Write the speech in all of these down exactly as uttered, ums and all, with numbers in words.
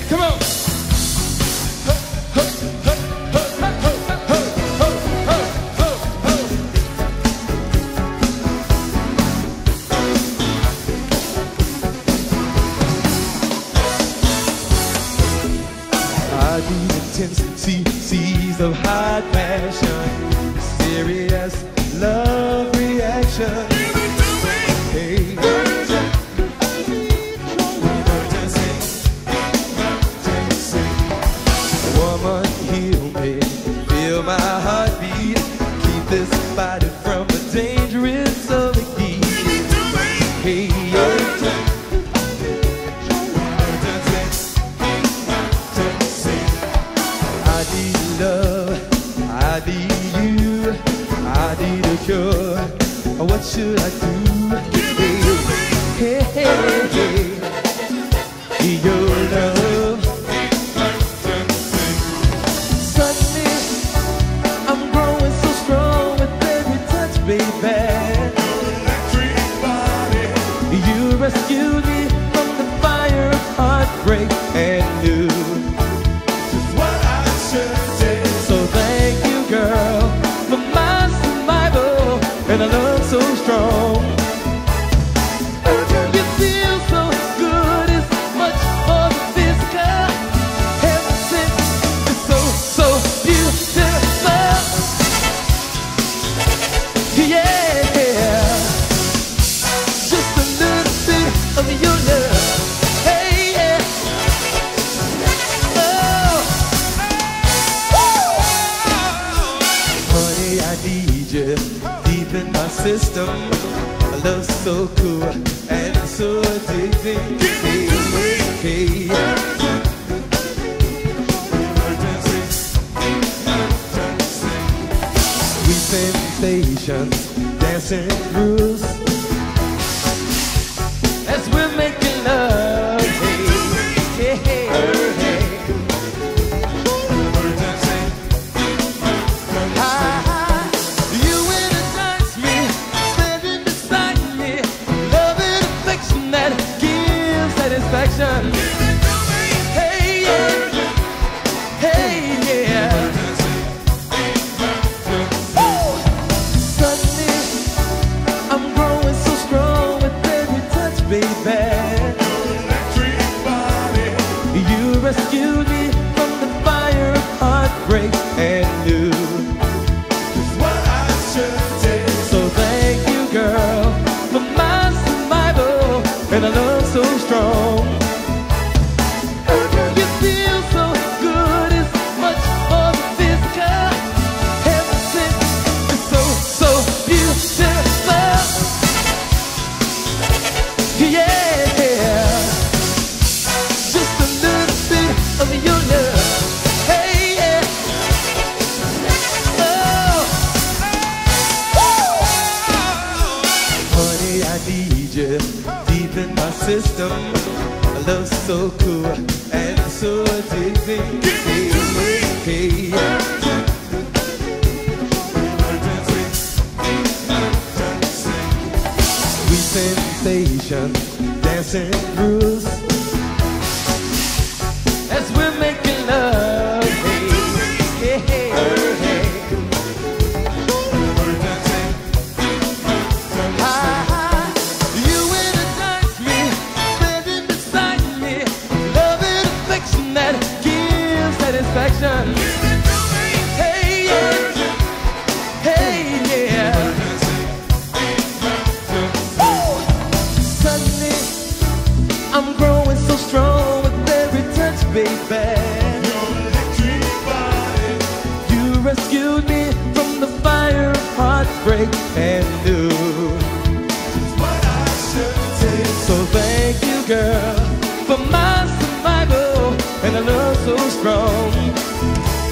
Come on. I need intense cc's of high passion, serious love reaction. Hey, woman, heal me, feel my heartbeat, keep this body from the dangerous of the heat. Hey, I need love, I need you, I need a cure. What should I do? Hey, hey, hey, hey, your love. Suddenly, I'm growing so strong with every touch, baby. You rescued me from the fire of heartbreak and knew just what I should say. So thank you, girl, for my survival and a love so strong. You feel so good, it's much more than physical. Everything is so, so beautiful. Yeah, just a little bit of your love. Hey, yeah. Oh, honey, I need you deep in my system. A love so cool and so addicting. Hey, hey, sweet sensations dancing through us as we're making love. Hey, hey, hey. Ah, you energize me, standing beside me, love and affection that gives satisfaction. Hey, yeah, hey, yeah. Woo! Suddenly, I'm growing so strong with every touch, baby. You rescued me from the fire of heartbreak and knew just what I should say. So thank you, girl, for my survival and a love so strong. You feel so good, it's much more than physical. Everything is so, so beautiful. Yeah, just a little bit of your love. Hey, yeah. Oh, honey, I need you deep in my system. A love so cool and so addicting. Hey, hey. Sweet sensations dancing through us as we're making love. Hey, hey, hey. Ah, you energize me, standing beside me, love and affection that gives satisfaction. Hey, yeah, hey, yeah. Woo! Suddenly, I'm growing so strong with every touch, baby. You rescued me from the fire of heartbreak and knew just what I should say. So thank you, girl, for my survival and a love so strong.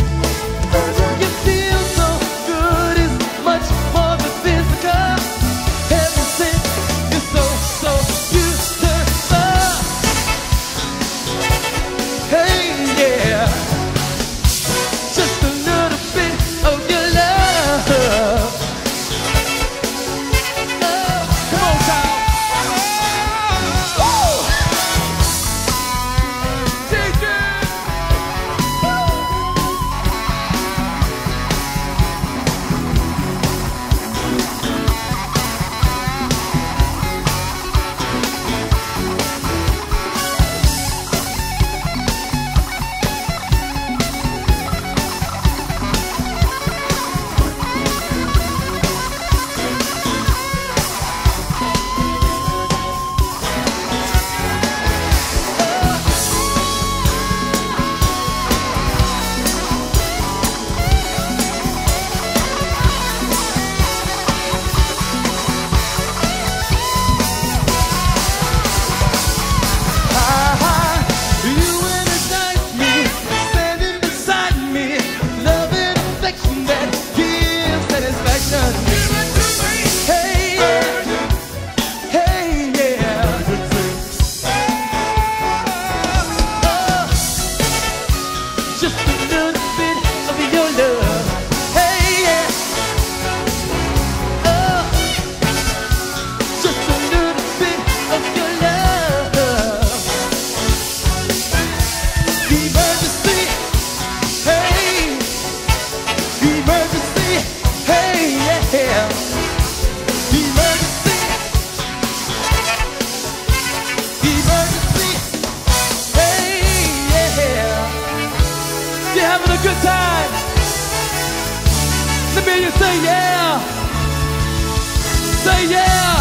hear you say yeah. Say yeah.